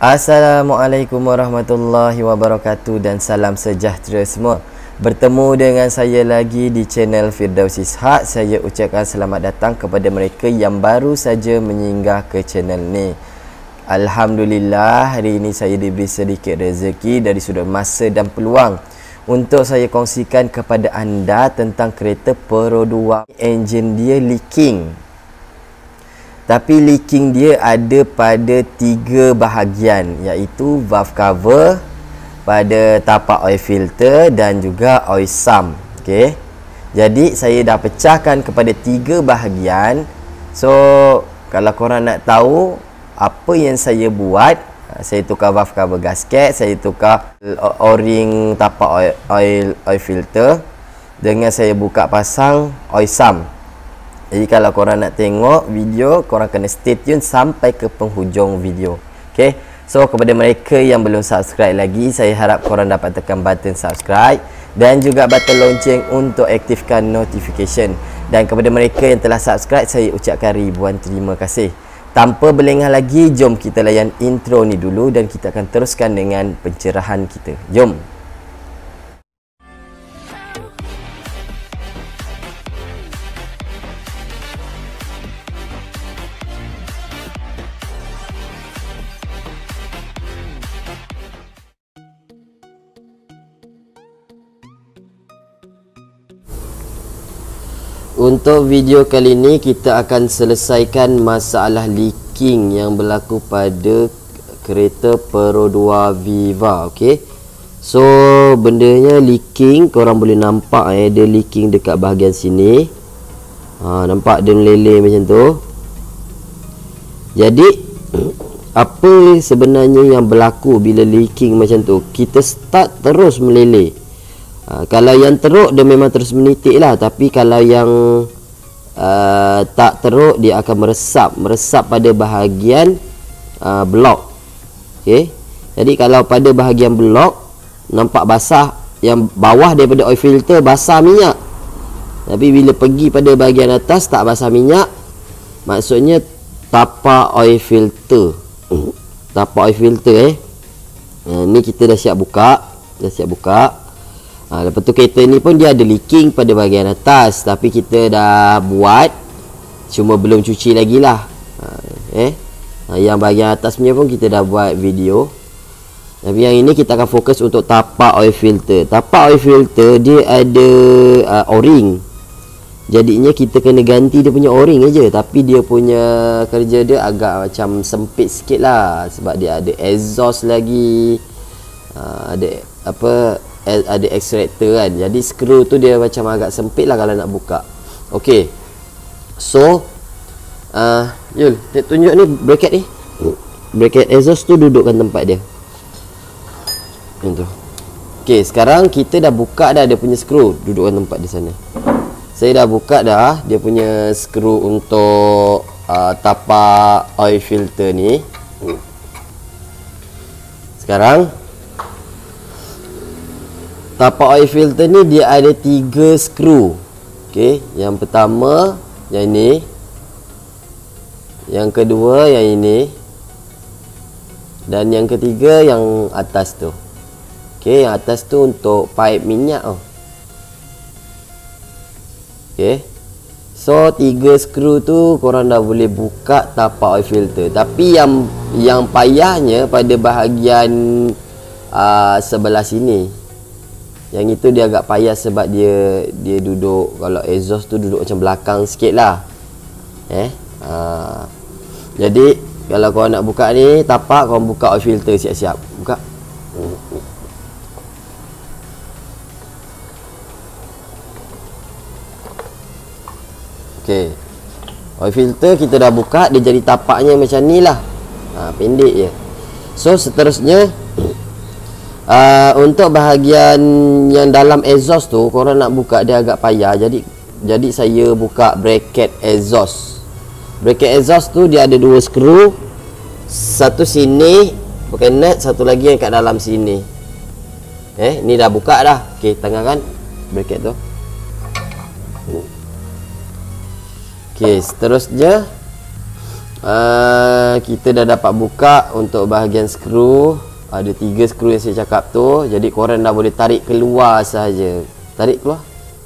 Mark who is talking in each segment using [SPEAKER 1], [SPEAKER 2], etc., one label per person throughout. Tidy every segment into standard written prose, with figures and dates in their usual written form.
[SPEAKER 1] Assalamualaikum warahmatullahi wabarakatuh dan salam sejahtera semua. Bertemu dengan saya lagi di channel Firdaus Ishak. Saya ucapkan selamat datang kepada mereka yang baru saja menyinggah ke channel ni. Alhamdulillah, hari ini saya diberi sedikit rezeki dari sudut masa dan peluang untuk saya kongsikan kepada anda tentang kereta Pro 2. Enjin dia leaking. Tapi leaking dia ada pada 3 bahagian, iaitu valve cover, pada tapak oil filter dan juga oil sump. Okey. Jadi saya dah pecahkan kepada 3 bahagian. So kalau korang nak tahu apa yang saya buat, saya tukar valve cover gasket, saya tukar o-ring tapak oil filter dengan saya buka pasang oil sump. Jadi kalau korang nak tengok video, korang kena stay tune sampai ke penghujung video. Okay. So kepada mereka yang belum subscribe lagi, saya harap korang dapat tekan button subscribe dan juga button lonceng untuk aktifkan notification. Dan kepada mereka yang telah subscribe, saya ucapkan ribuan terima kasih. Tanpa berlengah lagi, jom kita layan intro ni dulu dan kita akan teruskan dengan pencerahan kita. Jom. Untuk video kali ini kita akan selesaikan masalah leaking yang berlaku pada kereta Pro 2 Viva. Okey. So bendanya leaking, korang boleh nampak dia leaking dekat bahagian sini. Nampak dia meleleh macam tu. Jadi apa sebenarnya yang berlaku bila leaking macam tu? Kita start terus meleleh. Kalau yang teruk dia memang terus menitik lah. Tapi kalau yang tak teruk, dia akan meresap pada bahagian blok. Okay. Jadi kalau pada bahagian blok nampak basah, yang bawah daripada oil filter basah minyak, tapi bila pergi pada bahagian atas tak basah minyak, maksudnya tapak oil filter. Tapak oil filter ni kita dah siap buka. Lepas tu kereta ni pun dia ada leaking pada bahagian atas, tapi kita dah buat, cuma belum cuci lagi lah. Yang bahagian atas punya pun kita dah buat video. Tapi yang ini kita akan fokus untuk tapak oil filter. Tapak oil filter dia ada o-ring. Jadinya kita kena ganti dia punya o-ring aja. Tapi dia punya kerja dia agak macam sempit sikit lah, sebab dia ada exhaust lagi, ada extractor kan. Jadi skru tu dia macam agak sempit lah kalau nak buka. Okey. So Yul, tunjuk ni bracket ni. Bracket exhaust tu dudukkan tempat dia. Macam tu. Okey, sekarang kita dah buka dah dia punya skru, dudukkan tempat di sana. Saya dah buka dah dia punya skru untuk tapak oil filter ni. Sekarang tapak oil filter ni dia ada 3 skru. Okey, yang pertama yang ini, yang kedua yang ini, dan yang ketiga yang atas tu. Okey, yang atas tu untuk pipe minyak tu. Okey. So 3 skru tu korang dah boleh buka tapak oil filter. Tapi yang payahnya pada bahagian sebelah sini. Yang itu dia agak payah sebab dia duduk, kalau exhaust tu duduk macam belakang sikit lah. Jadi kalau korang nak buka ni tapak, korang buka oil filter siap-siap. Buka. Okey. Oil filter kita dah buka, dia jadi tapaknya macam ni lah. Pendek je. So seterusnya untuk bahagian yang dalam exhaust tu, korang nak buka dia agak payah. Jadi saya buka bracket exhaust. Bracket exhaust tu dia ada 2 skru. Satu sini pakai nut, satu lagi yang kat dalam sini. Ni dah buka dah. Okey, tengahkan bracket tu. Okey, seterusnya Kita dah dapat buka untuk bahagian skru. Ada 3 skru yang saya cakap tu. Jadi korang dah boleh tarik keluar sahaja. Tarik keluar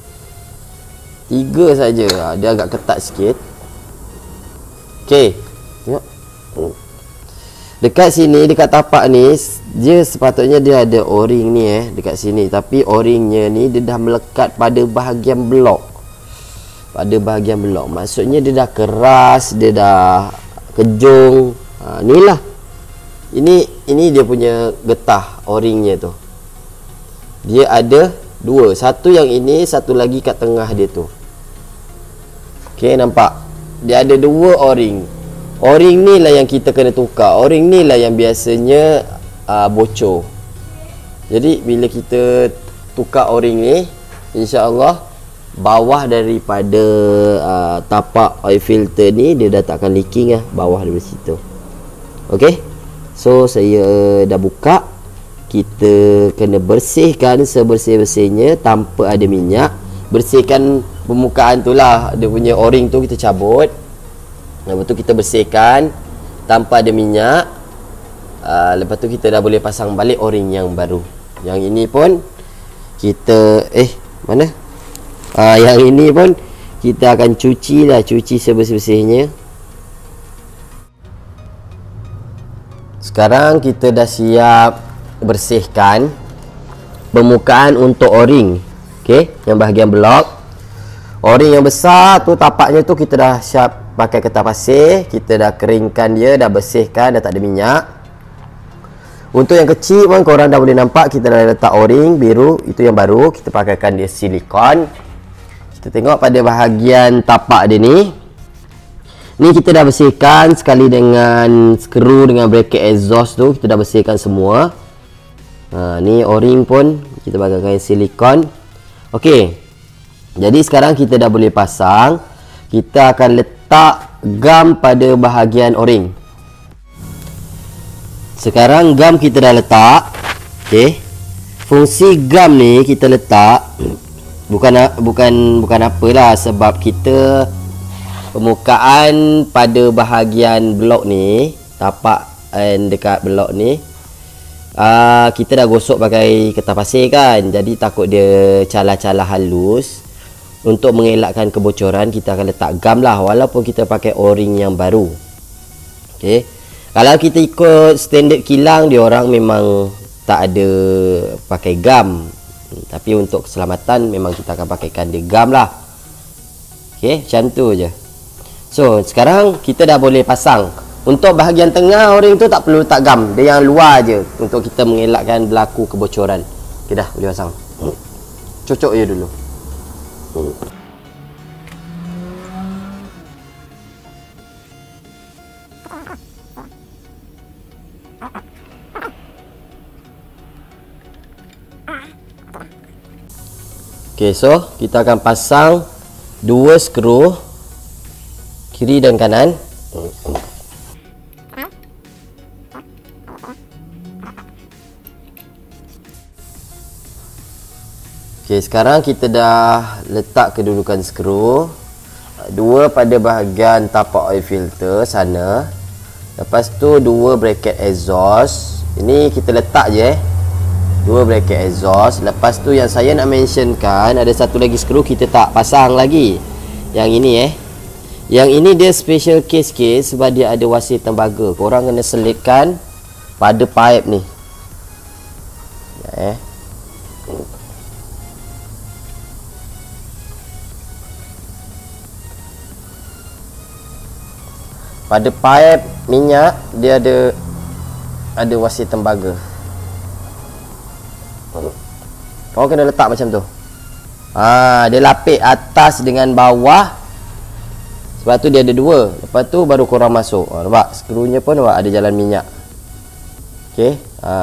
[SPEAKER 1] 3 saja. Dia agak ketat sikit. Okey, tengok. Dekat sini, dekat tapak ni, dia sepatutnya dia ada o-ring ni dekat sini. Tapi o-ringnya ni dia dah melekat pada bahagian blok. Pada bahagian blok. Maksudnya dia dah keras, dia dah kejung. Ni lah. Ini dia punya getah o-ringnya tu. Dia ada 2. Satu yang ini, satu lagi kat tengah dia tu. Okey, nampak? Dia ada 2 o-ring. O-ring ni lah yang kita kena tukar. O-ring ni lah yang biasanya bocor. Jadi bila kita tukar o-ring ni, insya-Allah bawah daripada tapak oil filter ni dia dah tak akan leaking bawah dari situ. Okey. So saya dah buka. Kita kena bersihkan sebersih-bersihnya tanpa ada minyak. Bersihkan permukaan tu lah. Dia punya o-ring tu kita cabut. Lepas tu kita bersihkan tanpa ada minyak. Lepas tu kita dah boleh pasang balik o-ring yang baru. Yang ini pun kita mana? Yang ini pun kita akan cuci sebersih-bersihnya. Sekarang kita dah siap bersihkan permukaan untuk o-ring. Okey, yang bahagian blok. O-ring yang besar tu, tapaknya tu kita dah siap pakai kertas pasir. Kita dah keringkan dia, dah bersihkan, dah tak ada minyak. Untuk yang kecil pun korang dah boleh nampak kita dah letak o-ring biru. Itu yang baru, kita pakaikan dia silikon. Kita tengok pada bahagian tapak dia ni. Ni kita dah bersihkan sekali dengan skru dengan bracket exhaust tu. Kita dah bersihkan semua. Ni o-ring pun kita pakaikan silikon. Okey. Jadi sekarang kita dah boleh pasang. Kita akan letak gam pada bahagian o-ring. Sekarang gam kita dah letak. Okey. Fungsi gam ni kita letak bukan apalah, sebab kita permukaan pada bahagian blok ni, tapak dekat blok ni, kita dah gosok pakai kertas pasir kan. Jadi takut dia calar-calar halus. Untuk mengelakkan kebocoran, kita akan letak gam lah, walaupun kita pakai o-ring yang baru. Okey. Kalau kita ikut standard kilang, dia orang memang tak ada pakai gam. Tapi untuk keselamatan memang kita akan pakaikan dia gam lah. Okey, macam tu je. So, sekarang kita dah boleh pasang. Untuk bahagian tengah o-ring tu tak perlu letak gam. Dia yang luar je untuk kita mengelakkan berlaku kebocoran. Okey, dah boleh pasang. Cocok je dulu. Okey, so kita akan pasang 2 skru kiri dan kanan. Okey, sekarang kita dah letak kedudukan skru. 2 pada bahagian tapak oil filter sana. Lepas tu 2 bracket exhaust. Ini kita letak je 2 bracket exhaust. Lepas tu yang saya nak mentionkan, ada satu lagi skru kita tak pasang lagi. Yang ini Yang ini dia special case sebab dia ada wasir tembaga. Korang kena selitkan pada pipe ni. Pada pipe minyak dia ada wasir tembaga. Kau kena letak macam tu. Dia lapik atas dengan bawah. Sebab tu dia ada 2. Lepas tu baru korang masuk. Nampak? Skrunya pun nampak ada jalan minyak. Okey.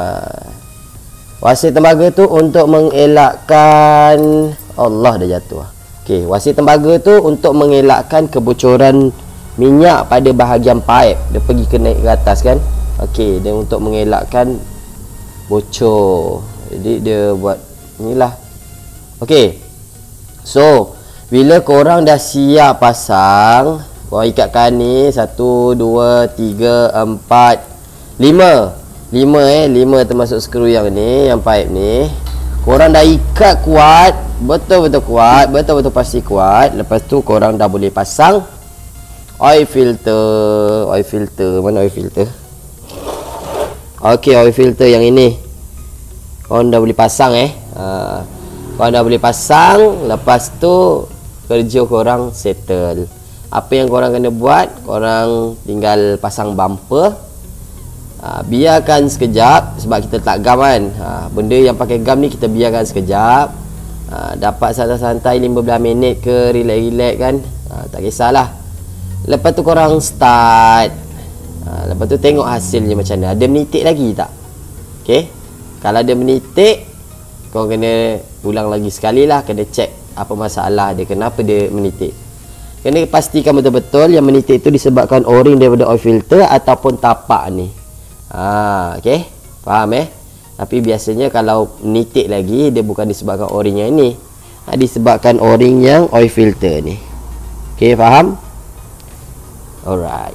[SPEAKER 1] Wasir tembaga tu untuk mengelakkan, Allah dah jatuh. Okey, wasir tembaga tu untuk mengelakkan kebocoran minyak pada bahagian pipe. Dia pergi ke naik ke atas kan. Okey, dia untuk mengelakkan bocor. Jadi dia buat inilah. Okey. So, bila korang dah siap pasang, Korang ikatkan ni 1, 2, 3, 4, 5 5 termasuk skru yang ni, yang pipe ni. Korang dah ikat kuat, betul-betul kuat, betul-betul pasti kuat. Lepas tu korang dah boleh pasang oil filter. Oil filter, mana oil filter? Okey, oil filter yang ini korang dah boleh pasang korang dah boleh pasang. Lepas tu kerja korang settle. Apa yang korang kena buat, korang tinggal pasang bumper. Biarkan sekejap, sebab kita tak gam kan. Benda yang pakai gam ni kita biarkan sekejap. Dapat santai-santai 15 minit ke, relax-relax kan, tak kisahlah. Lepas tu korang start. Lepas tu tengok hasilnya macam mana. Ada menitik lagi tak? Okay. Kalau ada menitik, korang kena ulang lagi sekali lah. Kena check apa masalah dia, kenapa dia menitik. Kena pastikan betul-betul yang menitik itu disebabkan o-ring daripada oil filter ataupun tapak ni. Okay, faham Tapi biasanya kalau menitik lagi, dia bukan disebabkan o-ring yang ni, disebabkan o-ring yang oil filter ni. Okay, faham? Alright.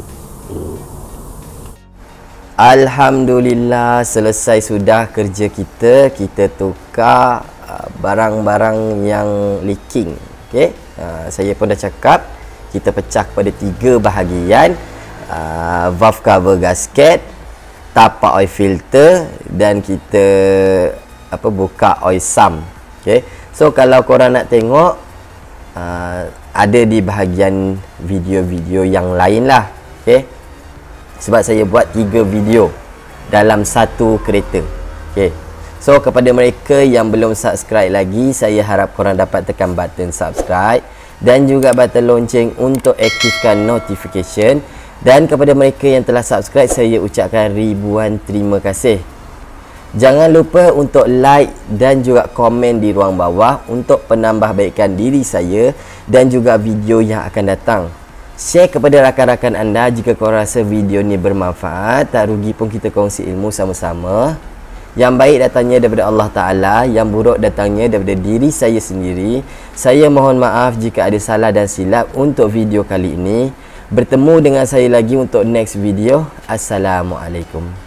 [SPEAKER 1] Alhamdulillah, selesai sudah kerja kita. Kita tukar barang-barang yang leaking. Okay, saya pun dah cakap, kita pecah kepada 3 bahagian. Valve cover gasket, tapak oil filter, dan kita buka oil sump. Okay, so kalau korang nak tengok, ada di bahagian video-video yang lain lah. Okay, sebab saya buat 3 video dalam satu kereta. Okay, so kepada mereka yang belum subscribe lagi, saya harap korang dapat tekan button subscribe dan juga button lonceng untuk aktifkan notification. Dan kepada mereka yang telah subscribe, saya ucapkan ribuan terima kasih. Jangan lupa untuk like dan juga komen di ruang bawah untuk penambahbaikan diri saya dan juga video yang akan datang. Share kepada rakan-rakan anda jika korang rasa video ni bermanfaat. Tak rugi pun kita kongsi ilmu sama-sama. Yang baik datangnya daripada Allah Ta'ala, yang buruk datangnya daripada diri saya sendiri. Saya mohon maaf jika ada salah dan silap untuk video kali ini. Bertemu dengan saya lagi untuk next video. Assalamualaikum.